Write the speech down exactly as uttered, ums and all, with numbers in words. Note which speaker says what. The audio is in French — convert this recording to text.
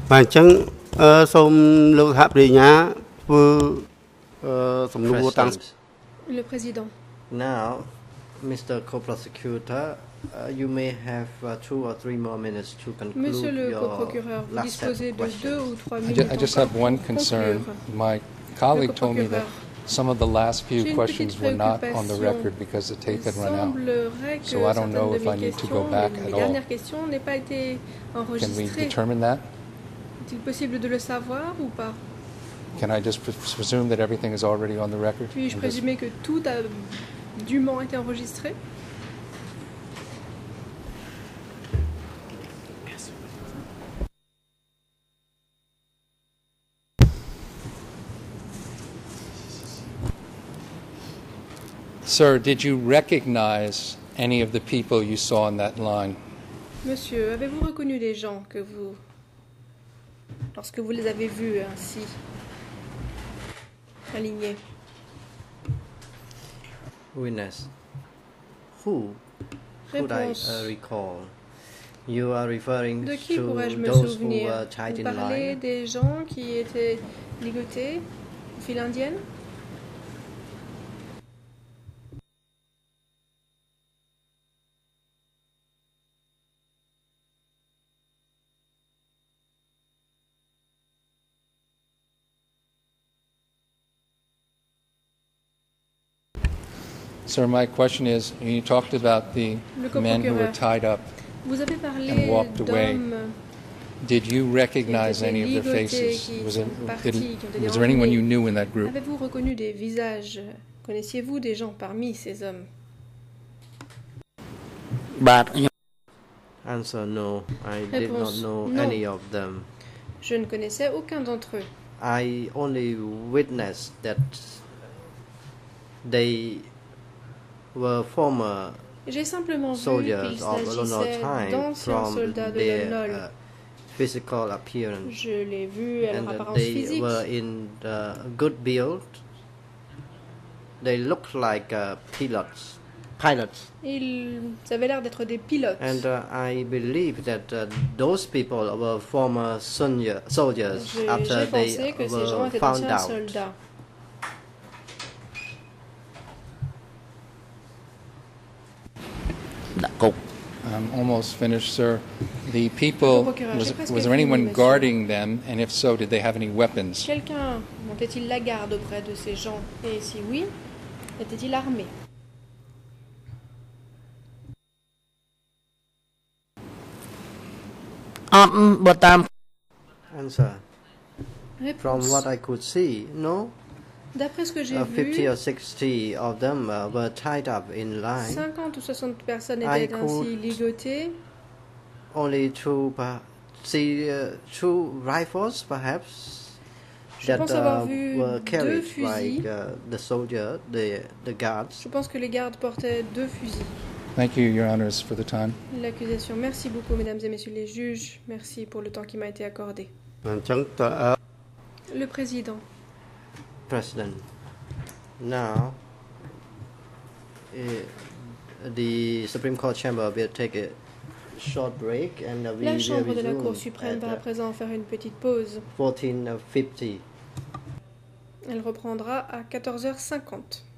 Speaker 1: បាទអញ្ចឹងអឺសូមលោកសហប្រញ្ញាធ្វើអឺសំណួរតាំង
Speaker 2: Le président.
Speaker 3: Now, Mister Co-prosecutor, uh, you may have uh, two or three more minutes to conclude
Speaker 2: Monsieur le
Speaker 3: your
Speaker 2: co-procureur, vous
Speaker 3: last set
Speaker 2: disposez
Speaker 3: of
Speaker 2: de deux ou
Speaker 3: questions.
Speaker 2: trois
Speaker 4: I
Speaker 2: minutes.
Speaker 4: ju- I just
Speaker 2: encore
Speaker 4: have one
Speaker 2: pour
Speaker 4: concern.
Speaker 2: conclure.
Speaker 4: My colleague
Speaker 2: Le
Speaker 4: told me that
Speaker 2: co-procureur.
Speaker 4: some of the last
Speaker 2: J'ai
Speaker 4: few
Speaker 2: une
Speaker 4: questions
Speaker 2: petite
Speaker 4: were not on the
Speaker 2: préoccupation.
Speaker 4: record because the tape had
Speaker 2: Il
Speaker 4: run out.
Speaker 2: semblerait que
Speaker 4: So I don't know
Speaker 2: certaines
Speaker 4: if
Speaker 2: de
Speaker 4: I
Speaker 2: mes
Speaker 4: need to go
Speaker 2: questions,
Speaker 4: back
Speaker 2: mes
Speaker 4: at all.
Speaker 2: dernières questions n'aient pas été
Speaker 4: Can we
Speaker 2: enregistrées.
Speaker 4: determine that?
Speaker 2: Est-il possible de le savoir ou pas?
Speaker 4: Can I just pre- presume that everything is already on the record?
Speaker 2: Puis-je
Speaker 4: And just-
Speaker 2: présumer que tout a dûment été enregistré?
Speaker 4: Sir, did you recognize any of the people you saw in that line?
Speaker 2: Monsieur, avez-vous reconnu des gens que vous, lorsque vous les avez vus ainsi, alignés?
Speaker 3: Witness, who could I
Speaker 2: Réponse.
Speaker 3: uh, recall? You are referring
Speaker 2: De qui
Speaker 3: to
Speaker 2: pourrais-je me
Speaker 3: those who
Speaker 2: souvenir?
Speaker 3: were tied
Speaker 2: Vous
Speaker 3: in
Speaker 2: parlez
Speaker 3: line?
Speaker 2: des gens qui étaient ligotés au fil indienne?
Speaker 4: Sir, my question is, you talked about the
Speaker 2: Le
Speaker 4: men who were
Speaker 2: co-procureur.
Speaker 4: tied up.
Speaker 2: Vous avez parlé
Speaker 4: And walked away.
Speaker 2: d'hommes
Speaker 4: Did you recognize
Speaker 2: qui ont été
Speaker 4: any of their
Speaker 2: ligotés,
Speaker 4: faces?
Speaker 2: qui
Speaker 4: Was,
Speaker 2: sont
Speaker 4: it,
Speaker 2: partis,
Speaker 4: did-
Speaker 2: qui ont été
Speaker 4: was there anyone
Speaker 2: emmenés.
Speaker 4: you knew in that group?
Speaker 2: Avez-vous reconnu des visages? Connaissiez-vous des gens parmi ces hommes?
Speaker 1: បាទខ្ញុំ
Speaker 3: Answer: No, I did not
Speaker 2: Réponse:
Speaker 3: know
Speaker 2: non.
Speaker 3: any of them.
Speaker 2: Je ne connaissais aucun d'entre eux.
Speaker 3: I only witnessed that they were former
Speaker 2: J'ai simplement vu
Speaker 3: soldiers
Speaker 2: qu'il
Speaker 3: of Lon
Speaker 2: s'agissait
Speaker 3: Time
Speaker 2: d'anciens
Speaker 3: from
Speaker 2: soldats de
Speaker 3: their
Speaker 2: Lon Nol.
Speaker 3: uh, physical appearance,
Speaker 2: Je l'ai vu à leur
Speaker 3: and that
Speaker 2: apparence
Speaker 3: they
Speaker 2: physique.
Speaker 3: were in the good build. They looked like uh, pilots. Pilots.
Speaker 2: Ils avaient l'air d'être des pilotes.
Speaker 3: And uh, I believe that uh, those people were former soldier, soldiers
Speaker 2: Je-
Speaker 3: after
Speaker 2: J'ai
Speaker 3: they
Speaker 2: pensé que ces gens
Speaker 3: were
Speaker 2: étaient
Speaker 3: found
Speaker 2: anciens
Speaker 3: out.
Speaker 2: soldats.
Speaker 4: I'm almost finished, sir. The people,
Speaker 2: procureur,
Speaker 4: was,
Speaker 2: j'ai presque
Speaker 4: was there
Speaker 2: fini,
Speaker 4: anyone
Speaker 2: monsieur.
Speaker 4: guarding them? And if so, did they have any weapons?
Speaker 2: Quelqu'un montait-il la garde auprès de ces gens? Et si oui, était-il armé?
Speaker 3: Answer: From
Speaker 2: Réponse.
Speaker 3: what I could see, no.
Speaker 2: D'après ce que j'ai
Speaker 3: Uh,
Speaker 2: vu,
Speaker 3: fifty or sixty of them uh, were tied up in line.
Speaker 2: cinquante ou soixante personnes
Speaker 3: I
Speaker 2: étaient ainsi
Speaker 3: could-
Speaker 2: ligotées.
Speaker 3: Only two, per- see, uh, two rifles, perhaps,
Speaker 2: Je
Speaker 3: that
Speaker 2: pense avoir
Speaker 3: uh,
Speaker 2: vu
Speaker 3: were
Speaker 2: deux
Speaker 3: carried
Speaker 2: fusils.
Speaker 3: by uh, the soldier, the the guards.
Speaker 2: Je pense que les gardes portaient deux fusils.
Speaker 4: Thank you, Your Honors, for the time.
Speaker 2: L'accusation. Merci beaucoup, mesdames et messieurs les juges. Merci pour le temps qui m'a été accordé.
Speaker 1: អញ្ចឹងតើអឺ
Speaker 2: Le président.
Speaker 3: President. Now, uh, the Supreme Court chamber will take a short break, and uh, we
Speaker 2: La
Speaker 3: will
Speaker 2: Chambre de la Cour
Speaker 3: resume
Speaker 2: suprême va à
Speaker 3: at
Speaker 2: présent faire une petite pause.
Speaker 3: fourteen fifty.
Speaker 2: Elle reprendra à quatorze heures cinquante.